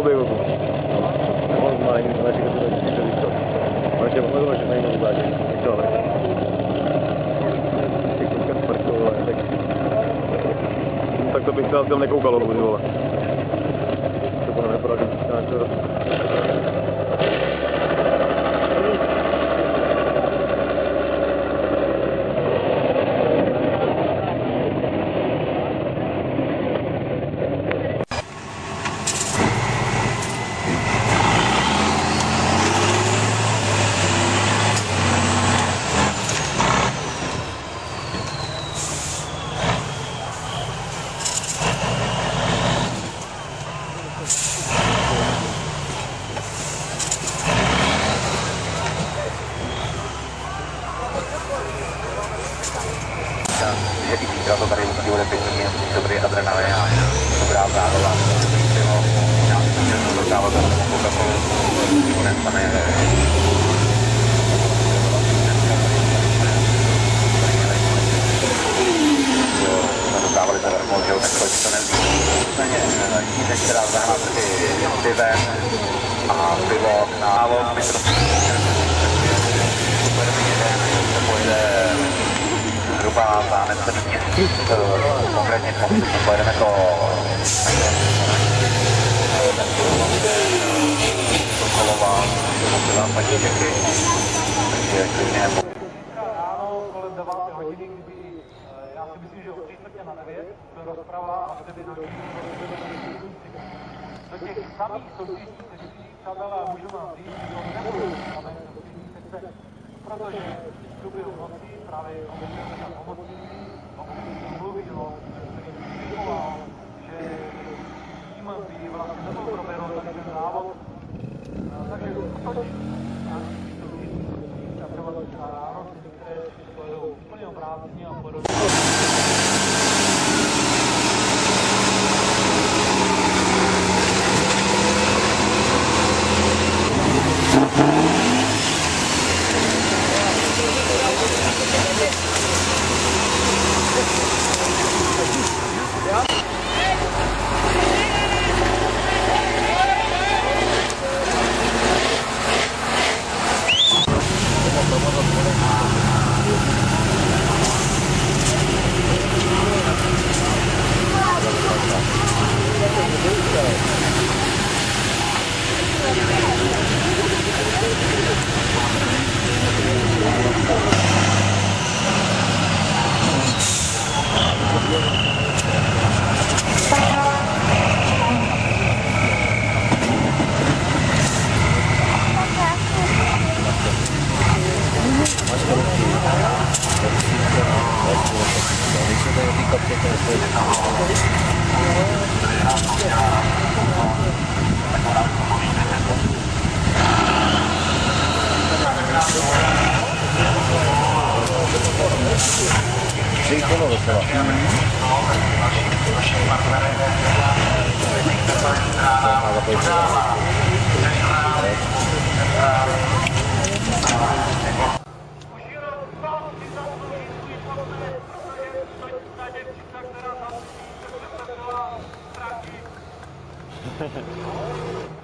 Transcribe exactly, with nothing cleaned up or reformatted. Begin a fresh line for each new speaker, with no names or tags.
objevu. On má jiný značky, to je to víc. Ale že ono že najmou zátěž, něco ale. Těch koukat parkoval, tak... Tak to bych se na tom nekoukal, ty vole. To bylo neporadný, to
jaký zítra to tady musí bude pěkný, dobrý adrenalin a dobrá zárola. Já si myslím, že to dokávat za Coca-Colu, to nestane. Jsme dokávali zavrhnout, že jo, tak proč to neví. Nicméně, dítek, která zahrá taky pivem a pivo na návod, my to pojedeme jeden, to pojede zhruba za necelý měsíc, konkrétně pojedeme to Sokolova, Sokolova, Patíčeky, takže klidně.
Ráno kolem deváté hodiny, kdy já si myslím, že o tři čtvrtě na devět bude rozprava a bude být do těch samých soutěžních sekcí, přátelé, můžu vám říct, že to nebudou samé soutěžní sekce, protože v průběhu noci právě komunikace a pomocníci, pokud jsem mluvil, který připoval, že tím by vlastně nebyl proběhl tady ten závod, takže otočí a třeba ráno, které pojedou úplně obráceně a pojedou.
Hehehe